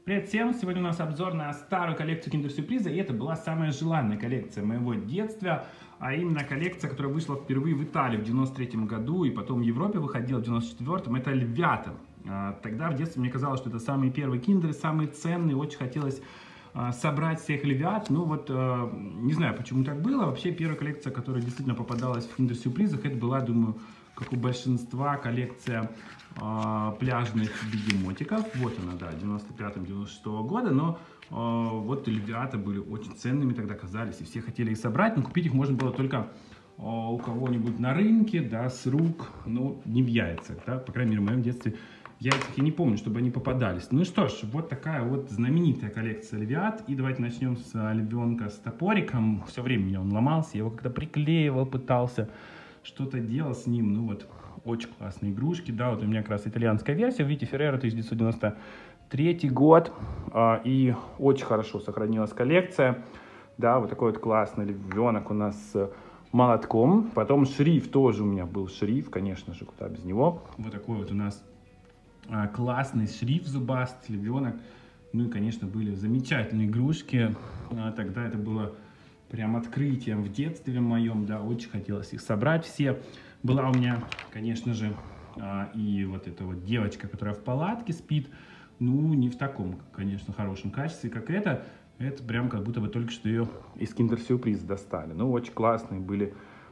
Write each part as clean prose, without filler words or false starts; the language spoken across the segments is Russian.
Привет всем! Сегодня у нас обзор на старую коллекцию киндер-сюрприза, и это была самая желанная коллекция моего детства, а именно коллекция, которая вышла впервые в Италии в 93 году, и потом в Европе выходила в 94-м, это львята. Тогда в детстве мне казалось, что это самые первые киндеры, самые ценные, очень хотелось собрать всех львят. Ну вот, не знаю, почему так было. Вообще, первая коллекция, которая действительно попадалась в киндер-сюрпризах, это была, думаю, как у большинства, коллекция пляжных бегемотиков. Вот она, да, 95-96 года, но вот львята были очень ценными тогда казались, и все хотели их собрать, но купить их можно было только у кого-нибудь на рынке, да, с рук, ну, не в яйцах, да, по крайней мере, в моем детстве в яйцах я не помню, чтобы они попадались. Ну что ж, вот такая вот знаменитая коллекция львят, и давайте начнем с львенка с топориком. Все время у меня он ломался, я его как-то приклеивал, пытался что-то делал с ним, ну вот, очень классные игрушки, да, вот у меня как раз итальянская версия, видите, Ferrero 1993 год, и очень хорошо сохранилась коллекция, да, вот такой вот классный львенок у нас с молотком, потом шрифт тоже у меня был, шрифт, конечно же, куда без него, вот такой вот у нас классный шрифт зубастый, львенок, ну и, конечно, были замечательные игрушки, тогда это было прям открытием в детстве моем, да, очень хотелось их собрать все. Была у меня, конечно же, и вот эта вот девочка, которая в палатке спит, ну, не в таком, конечно, хорошем качестве, как это. Это прям как будто бы только что ее из киндер-сюрприза достали. Ну, очень классные были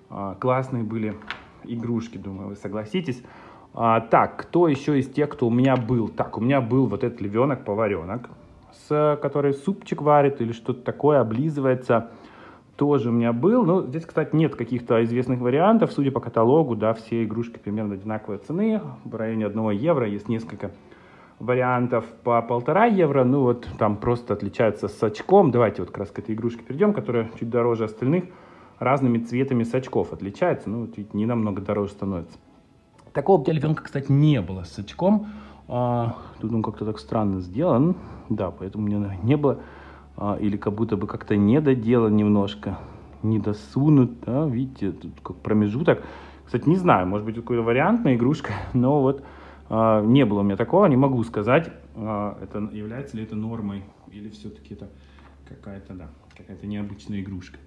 игрушки, думаю, вы согласитесь. Так, кто еще из тех, кто у меня был? Так, у меня был вот этот львенок-поваренок, который супчик варит или что-то такое, облизывается. Тоже у меня был. Ну, здесь, кстати, нет каких-то известных вариантов. Судя по каталогу, да, все игрушки примерно одинаковой цены. В районе 1 евро. Есть несколько вариантов по 1,5 евро. Ну, вот там просто отличаются с очком. Давайте вот как раз к этой игрушке перейдем, которая чуть дороже остальных. Разными цветами с очков отличается. Ну, вот не намного дороже становится. Такого львенка, кстати, не было с очком. Тут он как-то так странно сделан. Да, поэтому у меня не было. Или как будто бы как-то недоделан немножко, недосунут, да, видите, тут как промежуток. Кстати, не знаю, может быть, какой-то вариантная игрушка, но вот не было у меня такого, не могу сказать, это является ли это нормой, или все-таки это какая-то, да, какая-то необычная игрушка.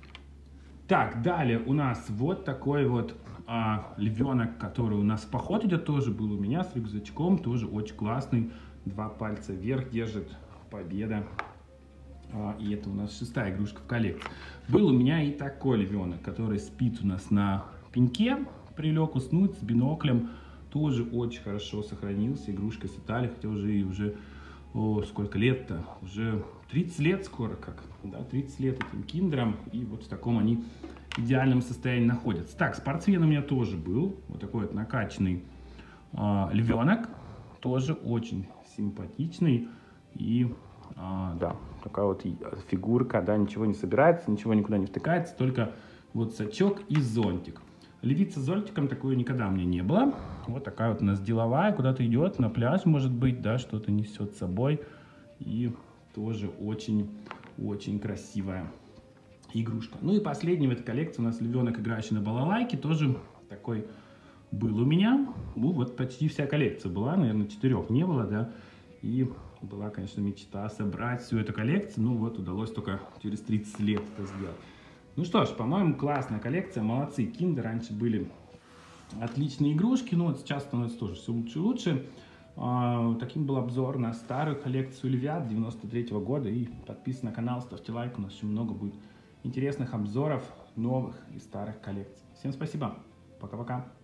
Так, далее у нас вот такой вот львенок, который у нас в поход идет, тоже был у меня с рюкзачком, тоже очень классный, 2 пальца вверх держит, победа. И это у нас 6-я игрушка в коллекции. Был у меня и такой львенок, который спит у нас на пеньке, прилег уснуть с биноклем. Тоже очень хорошо сохранился. Игрушка с Италии, хотя уже сколько лет-то? Уже 30 лет скоро как. Да, 30 лет этим киндерам. И вот в таком они идеальном состоянии находятся. Так, спортсмен у меня тоже был. Вот такой вот накачанный львенок. Тоже очень симпатичный. И да, такая вот фигурка, да, ничего не собирается, ничего никуда не втыкается, только вот сачок и зонтик. Львица с зонтиком такой никогда у меня не было. Вот такая вот у нас деловая, куда-то идет, на пляж, может быть, да, что-то несет с собой. И тоже очень красивая игрушка. Ну и последний в этой коллекции у нас львенок, играющий на балалайке, тоже такой был у меня. Ну вот почти вся коллекция была, наверное, 4 не было, да, и была, конечно, мечта собрать всю эту коллекцию. Ну вот, удалось только через 30 лет это сделать. Ну что ж, по-моему, классная коллекция. Молодцы. Киндер раньше были отличные игрушки, но вот сейчас становится тоже все лучше и лучше. Таким был обзор на старую коллекцию львят 93 года. И подписывайтесь на канал, ставьте лайк. У нас еще много будет интересных обзоров новых и старых коллекций. Всем спасибо. Пока-пока.